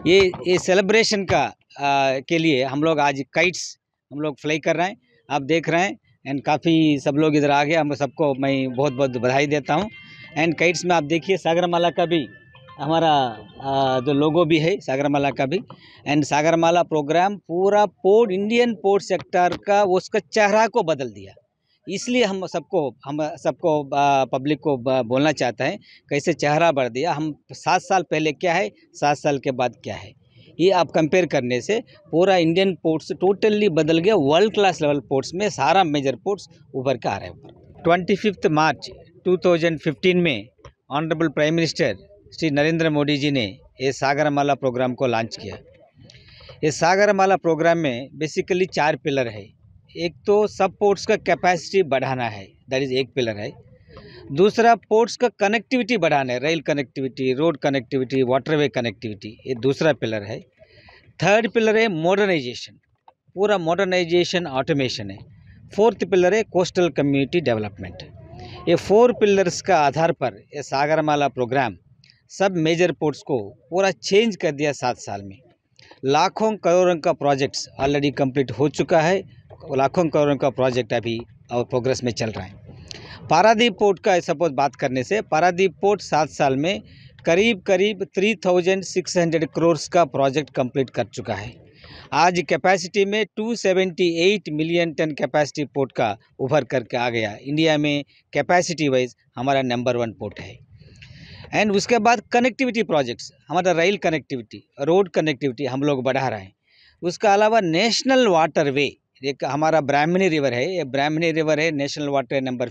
ये सेलिब्रेशन का के लिए हम लोग आज काइट्स हम लोग फ्लाई कर रहे हैं, आप देख रहे हैं। एंड काफ़ी सब लोग इधर आ गए, हम सबको मैं बहुत बहुत बधाई देता हूँ। एंड काइट्स में आप देखिए सागरमाला का भी हमारा जो लोगो भी है सागरमाला का भी। एंड सागरमाला प्रोग्राम पूरा इंडियन पोर्ट सेक्टर का उसका चेहरा को बदल दिया। इसलिए हम सबको पब्लिक को बोलना चाहते हैं कैसे चेहरा बढ़ दिया। हम 7 साल पहले क्या है, 7 साल के बाद क्या है, ये आप कंपेयर करने से पूरा इंडियन पोर्ट्स टोटली बदल गया। वर्ल्ड क्लास लेवल पोर्ट्स में सारा मेजर पोर्ट्स उभर के आ रहे हैं। 25 मार्च 2015 में honourable prime minister Shri Narendra Modi ji ने ये सागरमाला प्रोग्राम को लॉन्च किया। ये सागरमाला प्रोग्राम में बेसिकली 4 पिलर है। एक तो सब पोर्ट्स का कैपेसिटी बढ़ाना है, दैट इज़ एक पिलर है। दूसरा पोर्ट्स का कनेक्टिविटी बढ़ाना है, rail connectivity, road connectivity, waterway connectivity, ये दूसरा पिलर है। थर्ड पिलर है मॉडर्नाइजेशन, पूरा मॉडर्नाइजेशन ऑटोमेशन है। फोर्थ पिलर है कोस्टल कम्युनिटी डेवलपमेंट। ये 4 पिलर्स का आधार पर ये सागरमाला प्रोग्राम सब मेजर पोर्ट्स को पूरा चेंज कर दिया। 7 साल में लाखों करोड़ों का प्रोजेक्ट्स ऑलरेडी कंप्लीट हो चुका है। लाखों करोड़ों का प्रोजेक्ट अभी और प्रोग्रेस में चल रहा है। पारादीप पोर्ट का सपोज बात करने से पारादीप पोर्ट 7 साल में करीब 3600 करोड़ का प्रोजेक्ट कंप्लीट कर चुका है। आज कैपेसिटी में 278 मिलियन टन कैपेसिटी पोर्ट का उभर करके आ गया। इंडिया में कैपेसिटी वाइज हमारा नंबर 1 पोर्ट है। एंड उसके बाद कनेक्टिविटी प्रोजेक्ट्स, हमारा रेल कनेक्टिविटी, रोड कनेक्टिविटी हम लोग बढ़ा रहे हैं। उसका अलावा नेशनल वाटरवे, एक हमारा ब्राह्मणी रिवर है, ये ब्राह्मणी रिवर है नेशनल वाटर नंबर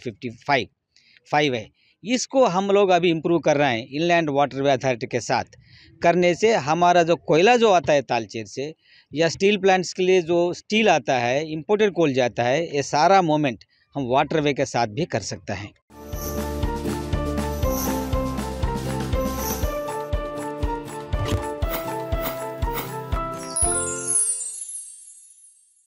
55 है। इसको हम लोग अभी इम्प्रूव कर रहे हैं इनलैंड वाटरवे अथॉरिटी के साथ। करने से हमारा जो कोयला जो आता है तालचेर से, या स्टील प्लांट्स के लिए जो स्टील आता है, इम्पोर्टेड कोल जाता है, ये सारा मूवमेंट हम वाटरवे के साथ भी कर सकते हैं।